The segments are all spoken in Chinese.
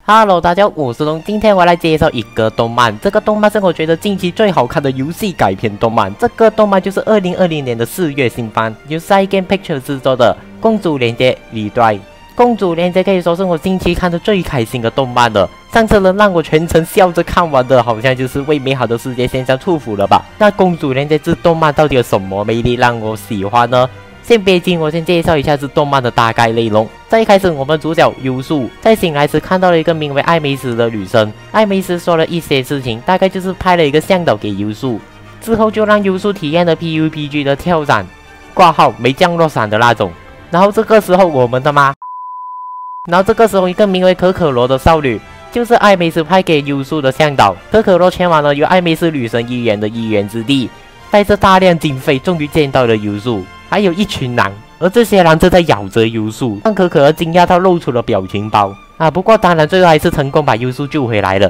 Hello， 大家好，我是龙。今天我来介绍一个动漫，这个动漫是我觉得近期最好看的游戏改编动漫。这个动漫就是2020年的4月新番，由 Cygen Pictures 制作的《公主连接 Retry》。《公主连接》可以说是我近期看的最开心的动漫了。上次能让我全程笑着看完的，好像就是为美好的世界献上祝福了吧？那《公主连接》这动漫到底有什么魅力让我喜欢呢？先别急，我先介绍一下这动漫的大概内容。在一开始，我们主角优树在醒来时看到了一个名为艾美斯的女生。艾美斯说了一些事情，大概就是拍了一个向导给优树，之后就让优树体验了 PUBG 的跳伞挂号没降落伞的那种。然后这个时候一个名为可可罗的少女，就是艾美斯派给优树的向导。可可罗前往了由艾美斯女神预言的一员之地，带着大量经费，终于见到了优树。还有一群狼，而这些狼正在咬着优树，让可可惊讶到露出了表情包啊！不过当然最后还是成功把优树救回来了。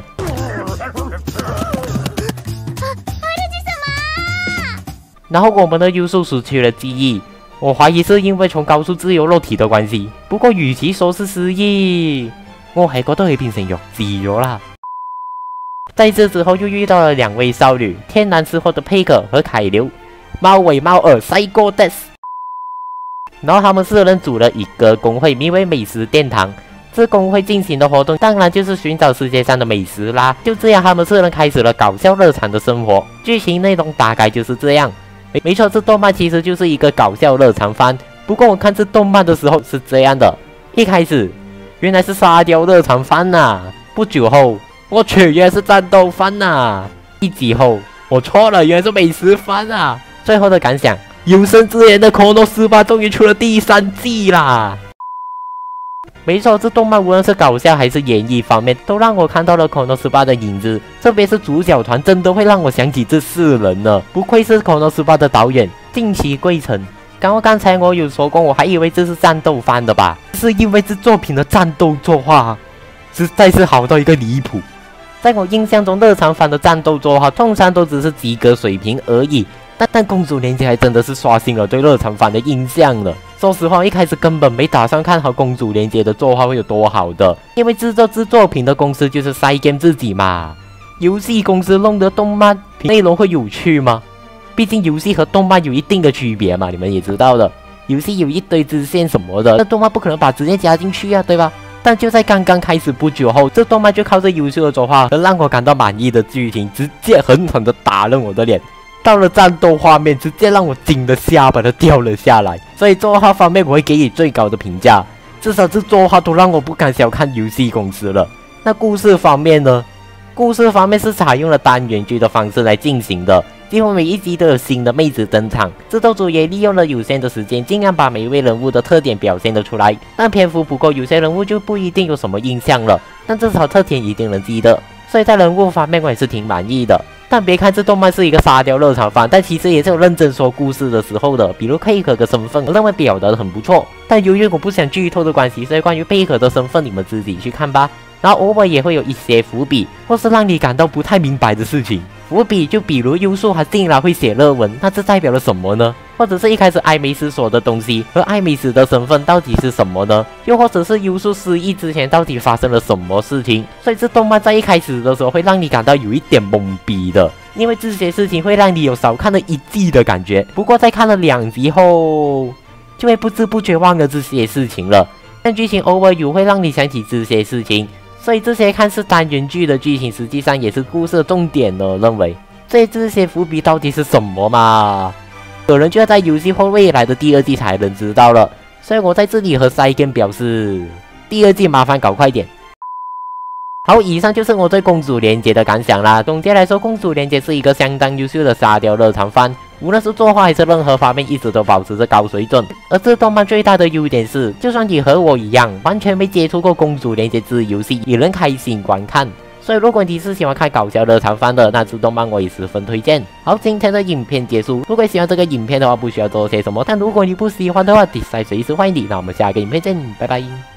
然后我们的优树失去了记忆，我怀疑是因为从高速自由落体的关系。不过與其說是失憶，我係覺得佢變成弱智咗啦。在這之後又遇到了兩位少女，天然吃貨的佩可和凱流，貓尾貓耳 Psycho Death。然后他们4人组了一个工会，名为美食殿堂。这工会进行的活动当然就是寻找世界上的美食啦。就这样，他们4人开始了搞笑日常的生活。剧情内容大概就是这样。没错，这动漫其实就是一个搞笑日常番。不过我看这动漫的时候是这样的：一开始原来是沙雕日常番呐，不久后我去，原来是战斗番呐，一集后我错了，原来是美食番啊。最后的感想。有生之年的《Konosuba》终于出了第3季啦！没错，这动漫无论是搞笑还是演绎方面，都让我看到了《Konosuba》的影子。特别是主角团，真的会让我想起这4人呢。不愧是《Konosuba》的导演近期贵城。刚才我有说过，我还以为这是战斗番的吧？是因为这作品的战斗作画实在是好到一个离谱。在我印象中，日常番的战斗作画通常都只是及格水平而已。但公主连接还真的是刷新了对日常番的印象了。说实话，我一开始根本没打算看好公主连接的作画会有多好的，因为制作这作品的公司就是 Cygen 自己嘛。游戏公司弄的动漫内容会有趣吗？毕竟游戏和动漫有一定的区别嘛，你们也知道的。游戏有一堆支线什么的，那动漫不可能把支线加进去啊，对吧？但就在刚刚开始不久后，这动漫就靠着优秀的作画和让我感到满意的剧情，直接狠狠的打了我的脸。到了战斗画面，直接让我惊得下巴都掉了下来。所以作画方面我会给予最高的评价，至少这作画都让我不敢小看游戏公司了。那故事方面呢？故事方面是采用了单元剧的方式来进行的，几乎每一集都有新的妹子登场。制作组也利用了有限的时间，尽量把每一位人物的特点表现得出来。但篇幅不够，有些人物就不一定有什么印象了，但至少特点一定能记得。所以在人物方面我也是挺满意的。但别看这动漫是一个沙雕热场番，但其实也是有认真说故事的时候的。比如佩可的身份，我认为表达的很不错。但由于我不想剧透的关系，所以关于佩可的身份你们自己去看吧。然后偶尔也会有一些伏笔，或是让你感到不太明白的事情。伏笔就比如优树还竟然会写日文，那这代表了什么呢？或者是一开始艾美斯说的东西和艾美斯的身份到底是什么呢？又或者是优树失忆之前到底发生了什么事情？所以这动漫在一开始的时候会让你感到有一点懵逼的，因为这些事情会让你有少看了1季的感觉。不过在看了2集后，就会不知不觉忘了这些事情了。但剧情偶尔有会让你想起这些事情。所以这些看似单元剧的剧情，实际上也是故事的重点呢。认为，所以这些伏笔到底是什么嘛？有人就要在游戏后未来的第2季才能知道了。所以我在这里和Cygen表示，第2季麻烦搞快点。好，以上就是我对公主连接的感想啦。总结来说，公主连接是一个相当优秀的沙雕日常番，无论是作画还是任何方面，一直都保持着高水准。而这动漫最大的优点是，就算你和我一样完全没接触过公主连接这游戏，也能开心观看。所以如果你是喜欢看搞笑日常番的，那这动漫我也十分推荐。好，今天的影片结束。如果喜欢这个影片的话，不需要多些什么，但如果你不喜欢的话，dislike随时欢迎你。那我们下个影片见，拜拜。